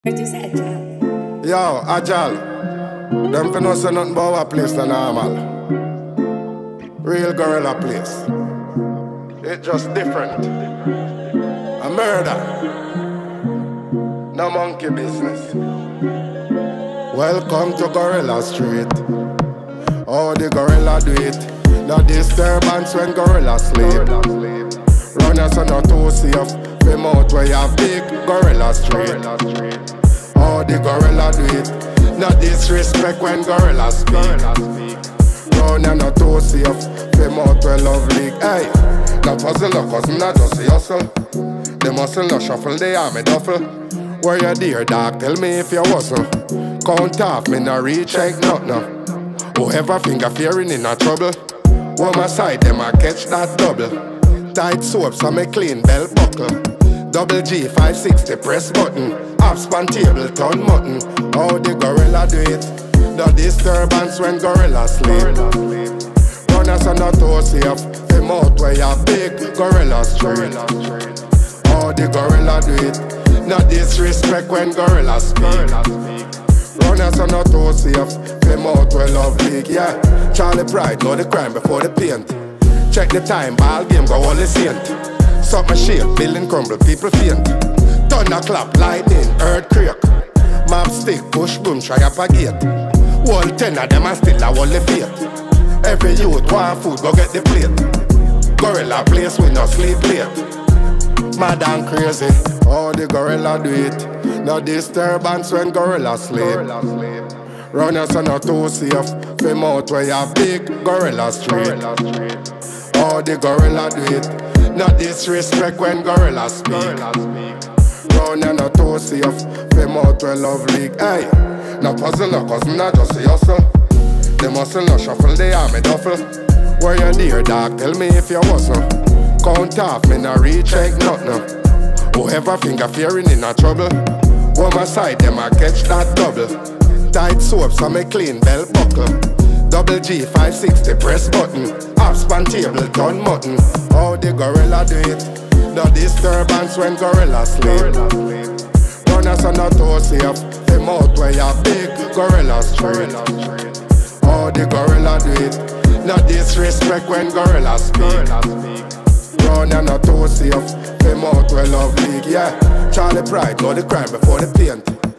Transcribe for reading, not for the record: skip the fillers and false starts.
Producer Ajal. Yo, Ajal. Them finna say nothing about our place than normal. Real gorilla place. It just different. A murder. No monkey business. Welcome to Gorilla Street. Oh, the gorilla do it. No disturbance when gorilla sleep. Runners are not too safe. Them out where you have big Gorilla Street. Oh, the gorilla do it. No disrespect when gorilla speak. Run and not too safe. Them out where love leak. Hey, no puzzle up cause not just the hustle. Them hustle no shuffle, they are me duffel. Where you dear dog, tell me if you hustle. Count off, me no reach, ain't nothing. Whoever finger fearing in a trouble. On my side, them a catch that double. Tight soap, so me clean belt buckle. Double G 560 press button. Half span table turn mutton. How the gorilla do it? No disturbance when gorilla sleep. Runners are not too safe. Them out where you big Gorilla Street. How the gorilla do it? No disrespect when gorilla speak. Runners are not too safe. Them out where love league, yeah. Charlie Pride know the crime before the paint. Check the time, ball game go all the saint. Something shake, building crumble, people faint. Thunder clap, lightning, earthquake. Map stick, push boom, try up a gate. All 10 of them are still a wall the fate. Every youth want food, go get the plate. Gorilla place, we no sleep late. Mad and crazy, oh the gorilla do it. No disturbance when gorilla sleep. Runners are not too safe. Them out where you have big Gorilla Street. Oh the gorilla do it. No disrespect when gorilla speak. Run and not too safe. Them out where love leak. Hey, no puzzle no cause not just the hustle. Them hustle no shuffle, they are me duffel. Where you dear dog, tell me if you hustle. Count off, me no reach, ain't nothing. Whoever finger fearing in a trouble. On my side, them a catch that double. Tight soap, so me clean belt buckle. Double G 560 press button. Half span table turn mutton. How the gorilla do it? No disturbance when gorilla sleep. Runners are not too safe. Them out where you big Gorilla Street. How the gorilla do it? No disrespect when gorilla speak. Run and not too safe. Them out where love league, yeah. Charlie Pride know the crime before the paint.